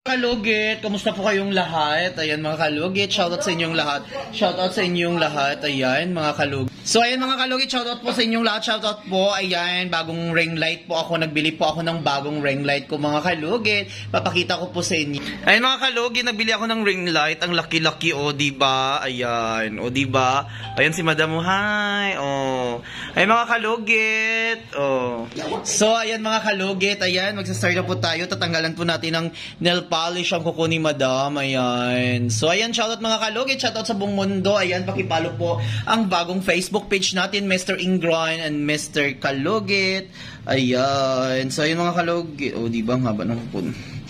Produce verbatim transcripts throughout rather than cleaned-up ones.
Kalugit, kamusta po kayong lahat? Ayan mga kalugit, shoutout sa inyong lahat. Shoutout sa inyong lahat. Ayan mga kalugit. So ayan mga kalugit, shoutout po sa inyong lahat. Shoutout po. Ayan, bagong ring light po ako. Nagbili po ako ng bagong ring light ko mga kalugit. Papakita ko po sa inyo. Ayan mga kalugit, nagbili ako ng ring light. Ang laki-laki o, diba? Ayan, o diba? Ayan si Madam mo. Hi. O. Ayan mga kalugit. O. So ayan mga kalugit, ayan, magsa-start na po tayo. Tatanggalan po natin ng nail polish ang kuko ni Madam. Ayan. So, ayan, shoutout mga kalugit. Shoutout sa buong mundo. Ayan, pakipalo po ang bagong Facebook page natin, Mister Ingron and Mister Kalugit. Ayan. So, ayan mga kalugit. O, oh, diba? Ang haba ng kuko.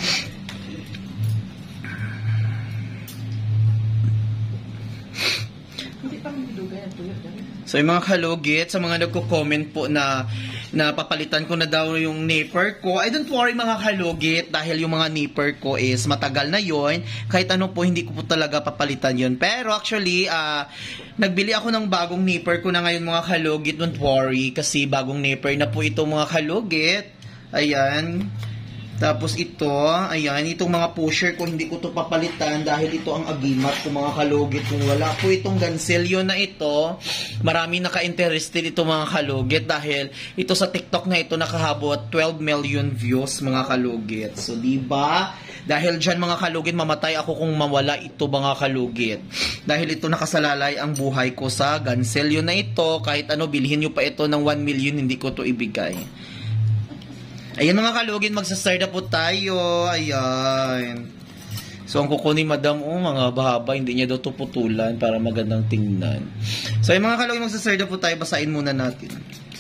So, yung mga kalugit, sa mga nagko-comment po na na papalitan ko na daw yung nipper ko, I don't worry mga kalugit, dahil yung mga nipper ko is matagal na yon. Kahit ano po, hindi ko po talaga papalitan yon. Pero actually, uh, nagbili ako ng bagong nipper ko na ngayon mga kalugit, don't worry, kasi bagong nipper na po ito mga kalugit. Ayan. Tapos ito, ayan, itong mga pusher ko, hindi ko to papalitan dahil ito ang agimat ko mga kalugit. Kung wala po itong gansilyo na ito, marami naka-interested ito mga kalugit dahil ito sa TikTok na ito nakahabot twelve million views mga kalugit. So, diba? Dahil dyan mga kalugit, mamatay ako kung mawala ito mga kalugit. Dahil ito nakasalalay ang buhay ko sa gansilyo na ito. Kahit ano, bilhin nyo pa ito ng one million, hindi ko to ibigay. Ayan mga kalugit, magsastart na po tayo. Ayan. So, ang kuko ni Madam, oh, mga bahaba, hindi niya daw ito putulan para magandang tingnan. So, ayan mga kalugit, magsastart na po tayo. Basahin muna natin.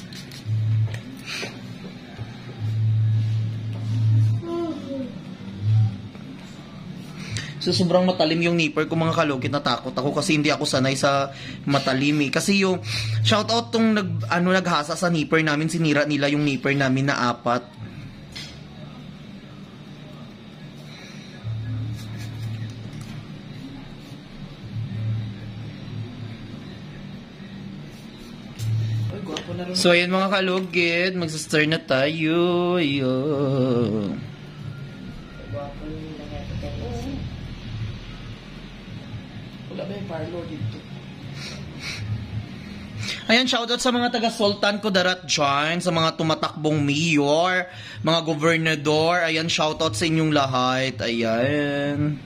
So, sobrang matalim yung nipper ko mga kalugit. Natakot ako kasi hindi ako sanay sa matalim eh. Kasi yung shoutout tong nag, ano, naghasa sa nipper namin, sinira nila yung nipper namin na apat. So, ayan mga kalugit, magsastart na tayo. Ayan. Ayan, shoutout sa mga taga-sultan ko darat dyan, sa mga tumatakbong mayor, mga gobernador. Ayan, shoutout sa inyong lahat. Ayan.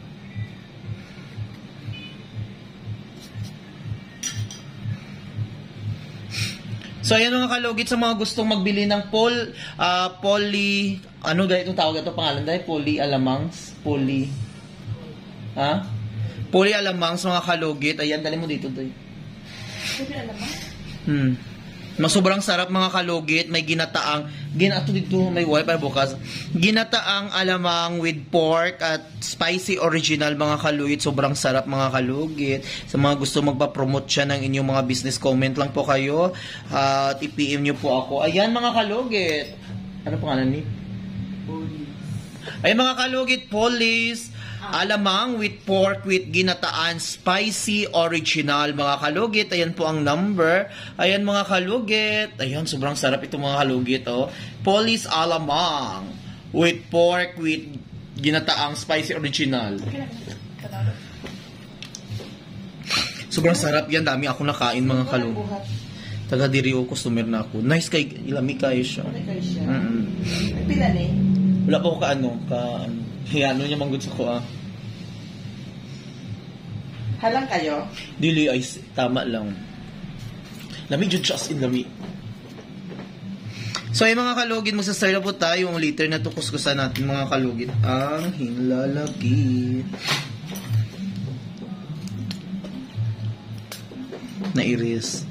So, ayan mga kalugit, sa mga gustong magbili ng pol, uh, poly, ano ganito tawag ito pangalan dahil? Poly alamangs? Poly, ha? Poly alamangs mga kalugit. Ayan, dali mo dito, doy. Poly alamangs? Hmm. Mas sobrang sarap mga kalugit, may ginataang, ginato dito, may wifi bukas. Ginataang alamang with pork at spicy original mga kalugit. Sobrang sarap mga kalugit. Sa mga gusto magpa-promote siya ng inyong mga business, comment lang po kayo. Uh, at i-P M nyo po ako. Ayan mga kalugit. Ano pangalan ni? Police. Ayan mga kalugit, police. Alamang with pork with ginataan spicy original mga kalugit. Ayan po ang number. Ayan mga kalugit. Ayan, sobrang sarap ito mga kalugit. Oh. Police alamang with pork with ginataang spicy original. Sobrang sarap yan. Dami ako nakain mga kalugit. Taga diri o customer na ako. Nice kay ilami kayo siya. Mm -hmm. Pila ni? Wala pa ko ka ano. Ka, ano. Ano niya manggod sa ko ah. Halang kayo? Dili ay tama lang. Lami jud just in lami. So ay mga kalugit, magsastart na po tayo. Yung liter na to kuskusan natin mga kalugit. Ang hinlalagit. Na-iris.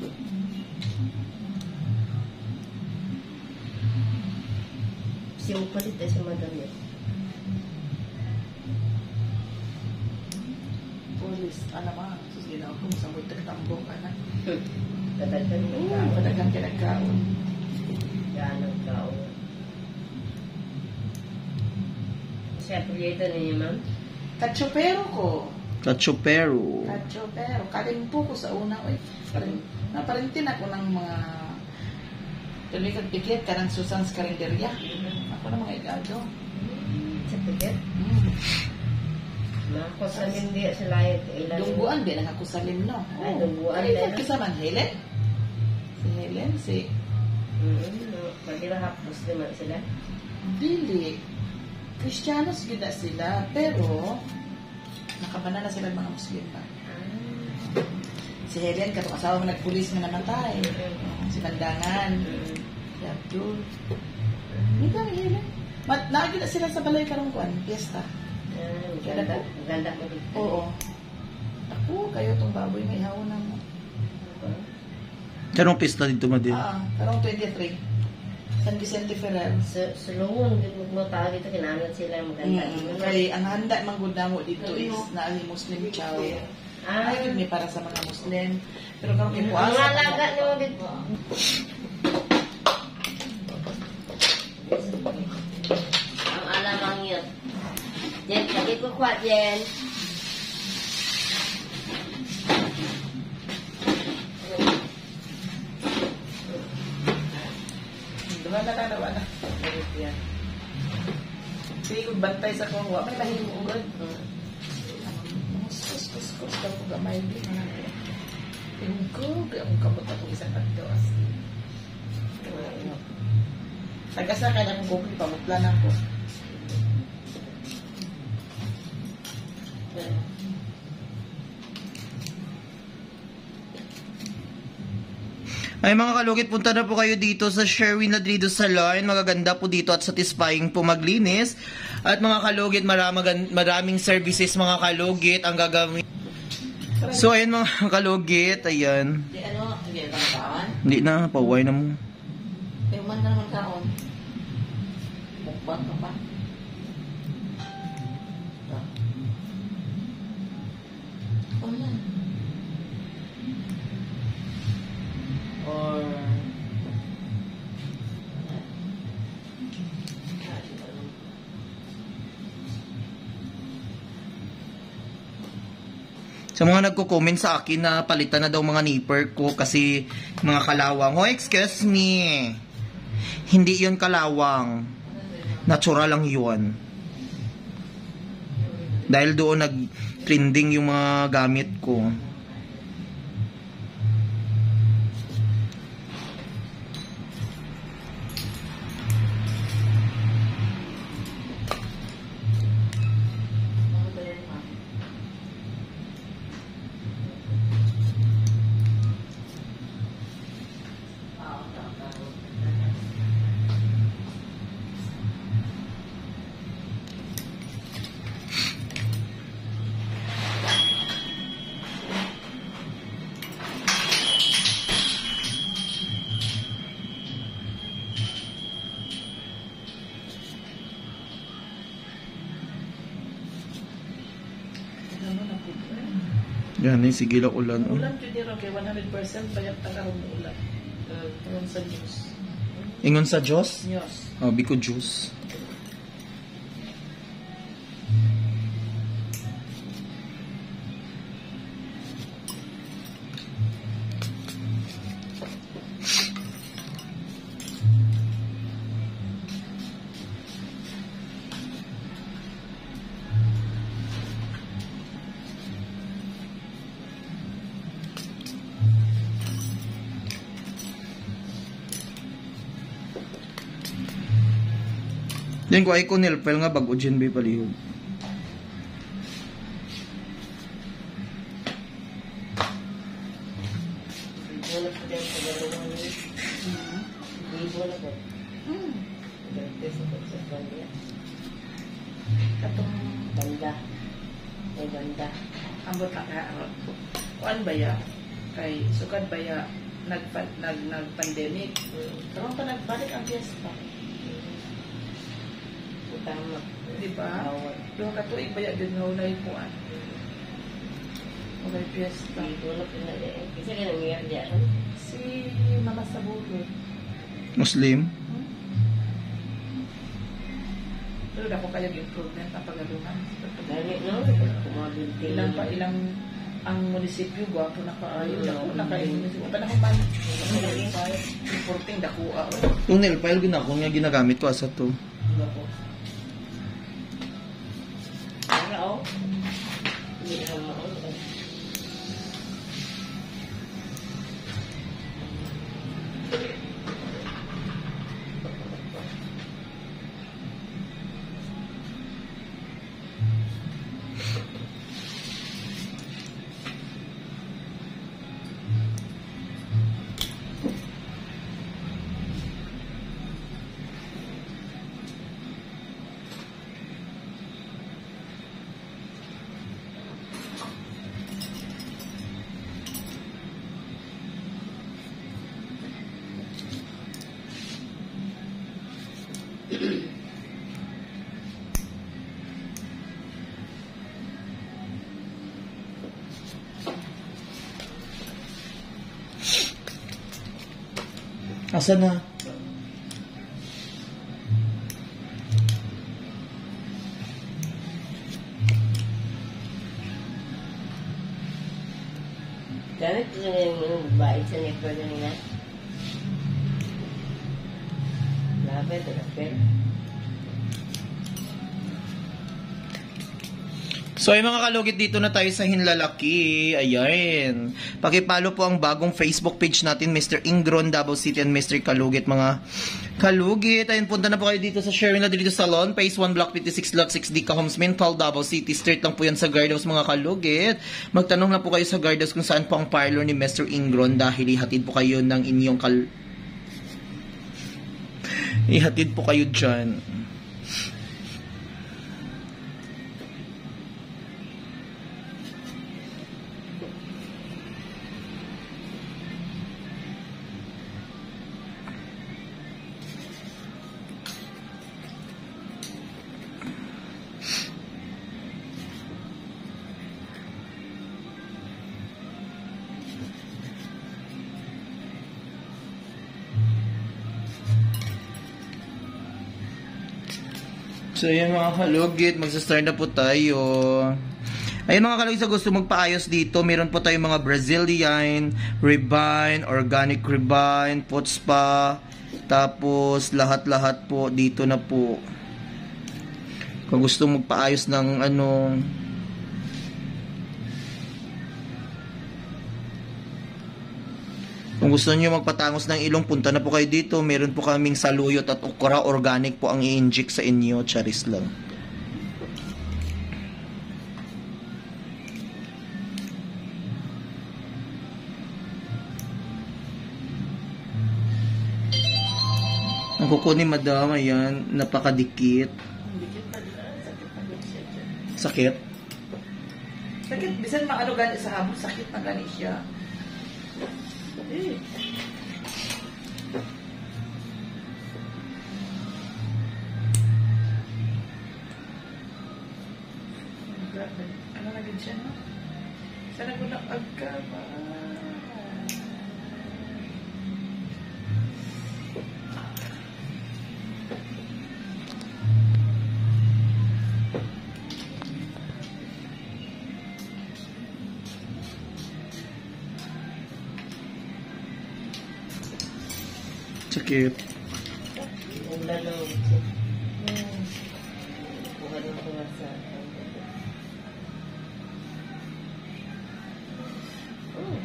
Siya upalit ay sa madam yun. Police, alam mo, susinaw kung sa buntag tambong ka na. Kadagan mo ka. Kadagan kinagkaon. Yan ang kaon. Siya, pagkita na niya, ma'am? Katsopero ko. Katsopero. Katsopero. Kalimpo ko sa una. Naparintin ako ng mga tuloy kag pikit ka ng Susan's Karinderya. Ako na mga igado. Sa Tiket? Hmm. Mako sa hindi sila ilan. Dungguan din ang ako sa limno. Ay, dungguan Ay, din. isa man, Helen? Si Helen, si... Mm, magila hapos naman sila. Dili. Kristiyanos gid na sila, pero nakabana na sila mga Muslim pa. Si Helen, katong asawa mo nagpulis nga namatay. Si Pandangan. Yabdul. Hindi ka, Helen. Mat, naagin na sila sa balay karong kuan, piyesta. Ah, ganda. Ganda mo dito. Oo. Ako, kayo tong baboy nga ihawon na mo. Karong pista dito madin. Ah, karong twenty-three. San Vicente Ferrer. Sa sulungon, di mo tawag dito, kinangat sila maganda. Mm, kay ang handa man gud namo dito is na ang Muslim chow. Ah, Ay, gud ni para sa mga Muslim. Pero karong ang ipuasa. alaga niyo dito. Ang alamang yun. Jen, lagi ko kwa, Jen. Duha na lang naman na. Yan. Sige, kung bantay sa kong wa, may mahimo ugod. Kus, kus, kus, kus, ka po gamay di mga ko. Tingin ko, kaya mong kabot ako isang pagdawas. Tagasa ka na kung kukli, pamutla na ko. Ay mga kalugit, punta na po kayo dito sa Sherwin Ladrido Salon. Magaganda po dito at satisfying po maglinis. At mga kalugit, maraming, maraming services mga kalugit ang gagamit. So ayun mga kalugit, ayan. Di ano, hindi na kaon? Hindi na, pauwi na mo. Eh, man na naman kaon. Mukbang ka pa. Oh, yan. Or... Sa mga nagko-comment sa akin na palitan na daw mga nipper ko kasi mga kalawang. Oh, excuse me. Hindi yun kalawang. Natural lang yun. Dahil doon nag-trending yung mga gamit ko. Yan eh, sige lang ulan. Oh. Ulan yun nila kay one hundred percent bayat taga ng ulan. Ulan sa Diyos. Ingon sa Diyos? Diyos. Oh, biko juice. Yan ko ay ko nilpel nga bago dyan bay palihog. Wala pa din sa dalawang libo na po. Hmm. Gante sa pagsasal. Katong Banda. May banda. ambot na ka. Kuan ba ya? Kay sukad ba ya? Nag, nag, nag-pandemic. Karoon pa nagbalik ang fiesta. Tama. Di ba? Doon ka tuig ba ya din na unay kuan? Okay, fiesta. Wala pa na din. Kasi ka nangyayari dyan. Si Mama Sabulo. Muslim? Pero dako kayo improvement ang pagaluhan. Dali, no? Kumabinti. Ilang pa, ilang ang munisipyo, gwapo na kaayo. Dako na kayo munisipyo. Panahon man. Importing dakua. Yung nilpel ginako nga ginagamit ko asa to. Dako. Para oh. Hindi na maulog. Asa na? Gamit ko yung babae sa nipper na nila. Lapit, lapit. So ay mga kalugit, dito na tayo sa Hinlalaki. Ayan. Pakipalo po ang bagong Facebook page natin, Mister Ingron, Davao City, and Mister Kalugit, mga kalugit. Ayun, punta na po kayo dito sa Sherwin Ladrito Salon, Phase one, Block fifty-six, Lot six D, Cahoms, Mental, Davao City. Straight lang po yan sa guardhouse, mga kalugit. Magtanong na po kayo sa guardhouse kung saan po ang parlor ni Mister Ingron dahil ihatid po kayo ng inyong kal... ihatid po kayo dyan. So, ayan mga kalugit, magsastart na po tayo. Ayan mga kalugit, sa gusto magpaayos dito, meron po tayong mga Brazilian, Ribine, Organic Ribine, Foot Spa, tapos lahat-lahat po dito na po. Kung gusto magpaayos ng ano... Kung gusto niyo magpatangos ng ilong, punta na po kayo dito. Meron po kaming saluyot at okra organic po ang i-inject sa inyo. Charis lang. Ang kuko ni madam, ayan, napakadikit. Sakit? Sakit, bisan maano gani sa hamon, sakit na gani siya. Eh. Grabe. Ano na din siya, no? Sana ko na agkaba. Sakit. Ang lalong. Bukan mo ko sa... Oh.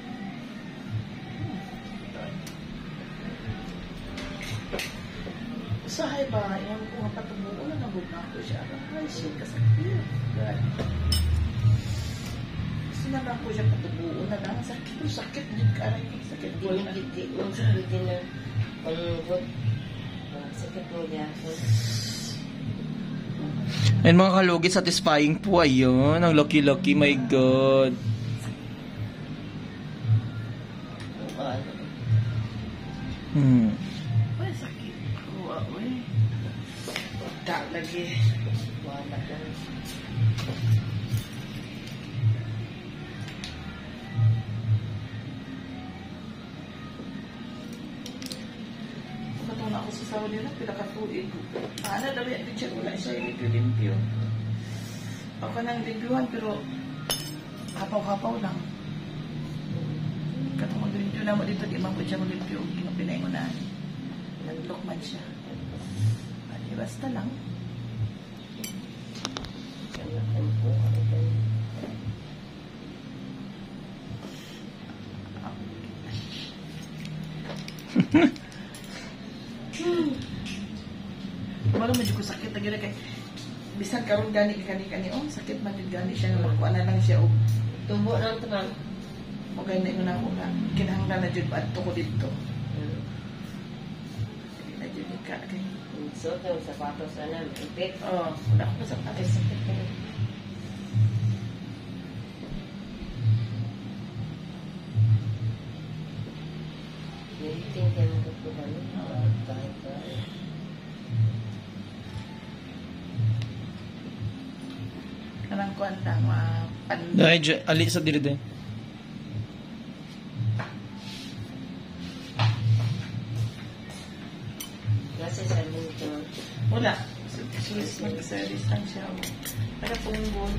Usahay ba? Yung kung patubuo na nabog na ako siya. Ay, shit, kasakit. God. Gusto na lang ko siya patubuo na lang. Sakit. Sakit. Sakit. Aray, sakit. Hindi mo kiti. Ang sakit na pangugot. Sakit mo niya. Ayun mga kalugit, satisfying po. Ayun. Ang lucky-lucky. My God. Hmm. Ay, sakit. Kuha, uy. Tak lagi. Wala lang. Matuna ako sa sawa nila, pinakatuig. Ano, dami ang picture, wala siya limpyo-limpyo. Ako nang limpyuhan, pero kapaw-kapaw lang. Katong mag-limpyo na mo dito, di man po siya mag-limpyo. Pinay mo na. Nag-look man siya. Ay, basta lang. bisan karon gani kani kani oh sakit man din gani siya nga kuan na lang siya og Tubo lang ito, ma'am. mo gani mo na ko na kinahanglan na jud adto ko dito. Hmm. Na jud ka kay. So, yung sapatos na naman, ipit. Oh, wala ko sa Ay, patis. sakit ka na. Niliting kayo mo ito ba? Kahit ba? Kanang kuan lang wa pan. Dahil, dyan, ali sa dili din. Nasa sa ito, ma'am. Wala. Service mag-service lang siya. Para punggol.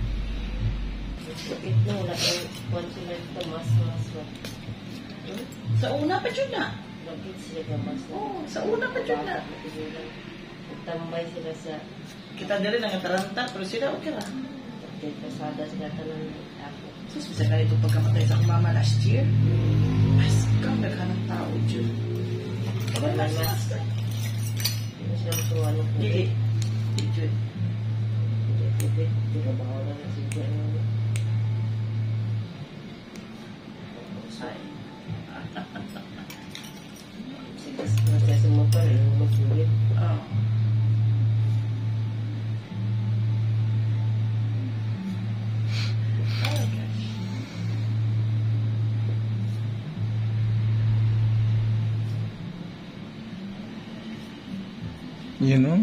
Sakit na, wala kang kuwan sila ito, mas, mas, mas. Hmm? Sa una pa jud na. Bakit sila ka mas? Oh, sa una pa jud na. Tambay sila sa Kita diri nang taranta pero sila okay ra. Dahil pasada sila tanong ako. Sus bisa ka ito pagkamatay sa akong mama last year. Mas kang naghanap tao jud. Wala mas mas. Hindi siya tuwa ng Dili. Dili jud. Hindi, hindi. Hindi ka ba ako na siya? Ay. Sige, masaya sa motor, yung magsulit. Oh. Oh my gosh. You know?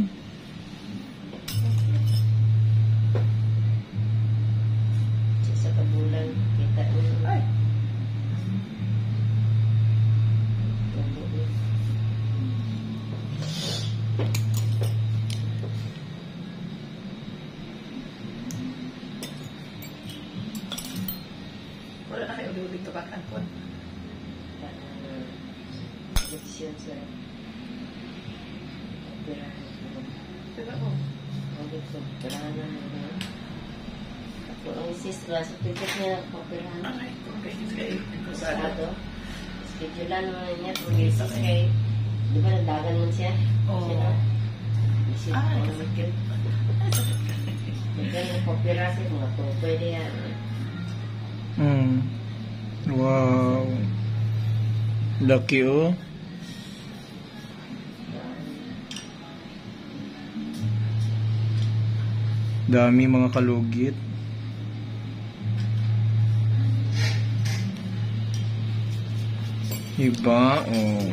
Sa kabulan, kita mo. Ay. Wala na kayo ulit kabakan po. Leksyon sa operahan. Diba oh. Huwag ito, operahan na nila. Ako ang sistra, sa ticket niya, operahan. Ay, okay. Sige. Kusado. Kusado. Schedulean naman niya, kung isis kay, di ba nagdagan mo siya? Oo. Sila. Isip Ah, ko, sakit. Ay, sakit ka. ganun opera siya, mga to, pwede yan. Hmm. Wow. Lucky oh. Dami mga kalugit. Iba, oh.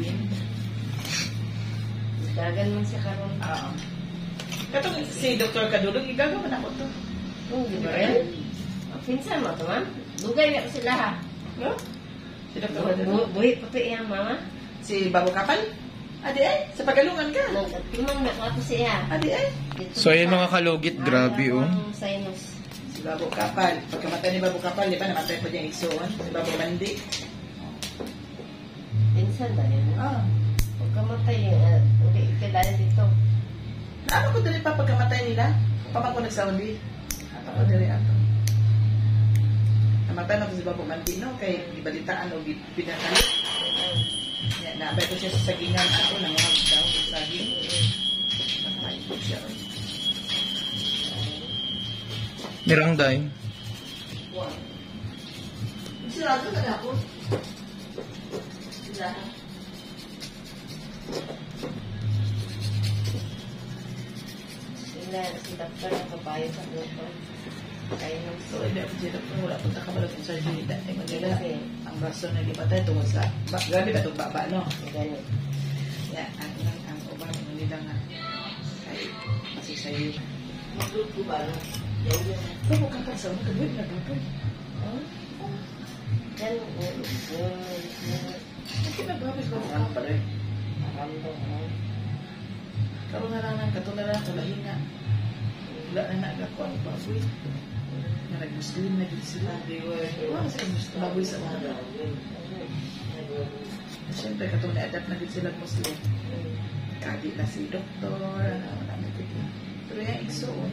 Dagan man siya karon. Oo. Katong si Doktor Kadulong, igagawa na ko to. Oo, di ba rin? Ang pinsan mo to, ma'am. Dugay na ko sila, ha? No? Si Doktor Kadulong. Bu- Buhi pa pa iyang mama. Si Bago Kapal? Adi ay, sa Pagalungan ka. Nagtimang na ko siya. Adi ay. Dito So ayun sa- mga kalugit, grabe oh. Ang sinus. Si Bago Kapal. Pagkamatay ni Bago Kapal, di ba namatay po niya igsoon? Si Bago Bandi. Pinsan ba rin? Ah. Huwag kamatay, uh, hindi kilala dito. Naano ko dali pa pagkamatay nila? Papa ko nag-Saudi. Ato ko dali ato. Namatay na ko si Bago Bandi, no? Kay ibalitaan o pinakalit. Ya, nabay ko siya sa sagingan ako na mga daw sa saging. Nakakain ko siya. Nirangday. Wow. Sirado na ako. Sila. Sila, si doktor na kabayo sa doktor. Kaya nung So, hindi ako siya kung wala punta ka pala kung sa Jida. Ay, Manila. Kasi, Ang baso na lipatay tungkol sa... Ba, grabe ba itong baba, no? ganun. Ya, ang, ang, ang ubang Manila nga. Ay, masisayo. Mag-group ko ba? Pero kung kapag sa mga kagawin na gagawin. Yan, yan, yan, yan. Ang kinagawin ko mga pala eh. Maramdo, ha? Karoon na lang ng katularan, kalahin na. Wala na nagako ang baboy. Na nag-Muslim na gid sila. Wala sa Muslim baboy sa mga. Siyempre, katong na-adapt na gid sila Muslim. Kadi na si doktor, ano, wala na gid. Pero yung igsoon,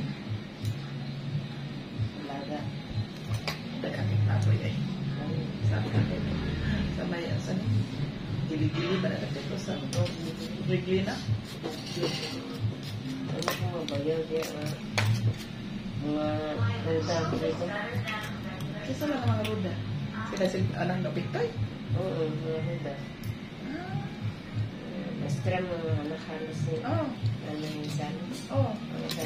Talaga. dagamit baboy ay. Sa akin, sa may, sa gili-gili ba na ko sa Wrigley na? Ano kung mabayaw diya ah, mga nagtawag dito? Kisa lang ang mga ruda. Sila si anang napitay. Oo, mga huda. Mastra mga nakalas ni Oh, ano yung san? oh. Mga san?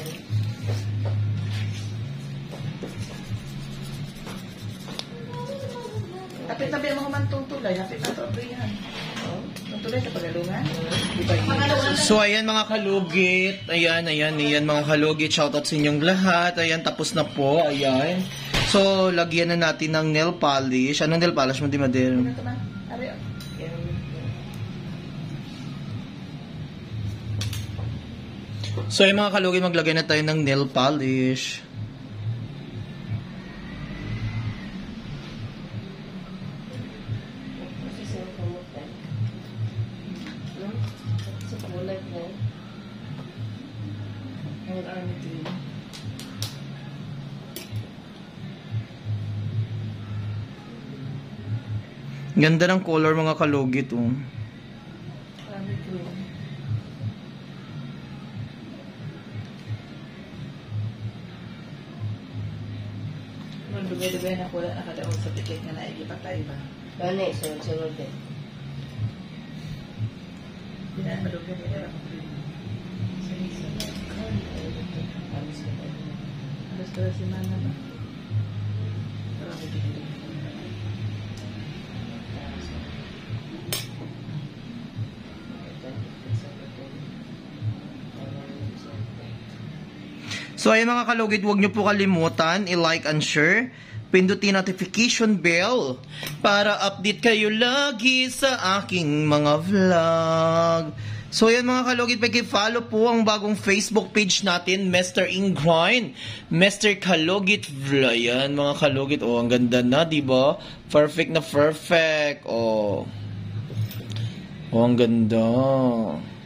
Tapit-tabi ang mga mantong tulay. Hapit na ito, aprihan. Oo. Ang tulay sa pagalungan. Di ba yun? So, ayan mga kalugit. Ayan, ayan, ayan mga kalugit. Shoutout sa inyong lahat. Ayan, tapos na po. Ayan. So, lagyan na natin ng nail polish. Anong nail polish mo, di Mader? Ano ito man? Ari, oh. Yan. So, ayan mga kalugit, maglagay na tayo ng nail polish. Kasi sa kamutan. No? Sa kamulat na. Hair army green. Ganda ng color mga kalugit, oh. Army green. Nung dugay-dugay na ko nakadaon sa tiket nga naigipatay ba? Ano eh, sunod-sunod eh. Hindi na madugay mo nila ako green. Alis ka tayo. Alas ka si Mana ba? Parang may tiket. So, ayun mga kalugit, huwag nyo po kalimutan i-like and share. Pindutin notification bell para update kayo lagi sa aking mga vlog. So, yan mga kalugit, pag-follow po ang bagong Facebook page natin, Mister Ingroin. Mister Kalugit Vlog. Yan mga kalugit. Oh, ang ganda na, di ba? Perfect na perfect. Oh. Oh, ang ganda.